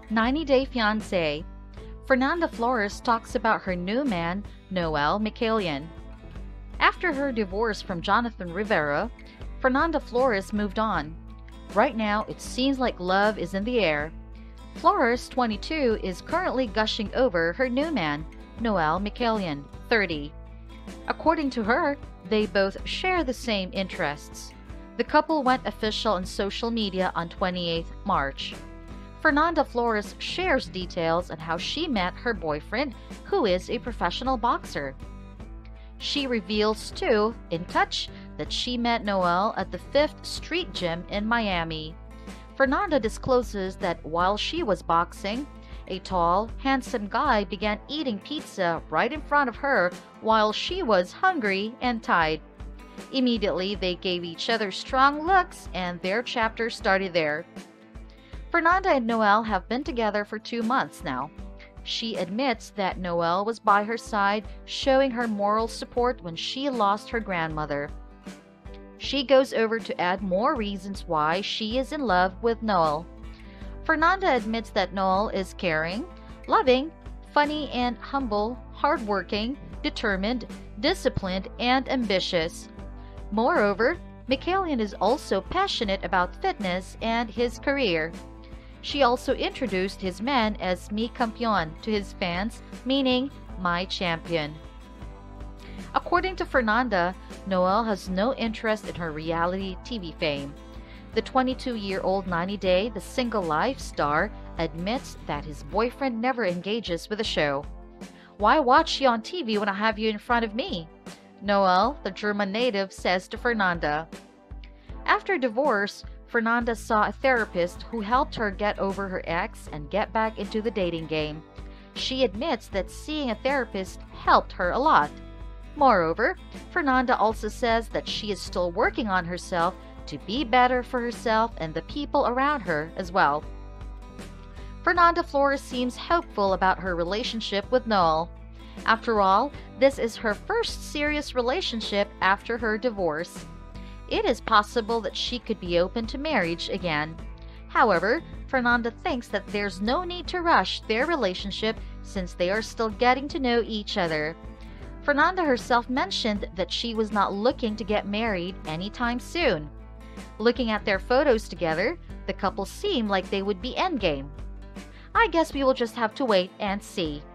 90-Day Fiancé. Fernanda Flores talks about her new man, Noel Mikaelian. After her divorce from Jonathan Rivera, Fernanda Flores moved on. Right now, it seems like love is in the air. Flores, 22, is currently gushing over her new man, Noel Mikaelian, 30. According to her, they both share the same interests. The couple went official on social media on 28 March. Fernanda Flores shares details on how she met her boyfriend, who is a professional boxer. She reveals, too, in Touch, that she met Noel at the 5th Street Gym in Miami. Fernanda discloses that while she was boxing, a tall, handsome guy began eating pizza right in front of her while she was hungry and tired. Immediately, they gave each other strong looks, and their chapter started there. Fernanda and Noel have been together for 2 months now. She admits that Noel was by her side, showing her moral support when she lost her grandmother. She goes over to add more reasons why she is in love with Noel. Fernanda admits that Noel is caring, loving, funny and humble, hardworking, determined, disciplined, and ambitious. Moreover, Mikaelian is also passionate about fitness and his career. She also introduced his man as Mi Campeon to his fans, meaning my champion. According to Fernanda, Noel has no interest in her reality TV fame. The 22-year-old 90-Day, the single life star, admits that his boyfriend never engages with the show. "Why watch you on TV when I have you in front of me?" Noel, the German native, says to Fernanda. After divorce, Fernanda saw a therapist who helped her get over her ex and get back into the dating game. She admits that seeing a therapist helped her a lot. Moreover, Fernanda also says that she is still working on herself to be better for herself and the people around her as well. Fernanda Flores seems hopeful about her relationship with Noel. After all, this is her first serious relationship after her divorce. It is possible that she could be open to marriage again. However, Fernanda thinks that there's no need to rush their relationship since they are still getting to know each other. Fernanda herself mentioned that she was not looking to get married anytime soon. Looking at their photos together, the couple seem like they would be endgame. I guess we will just have to wait and see.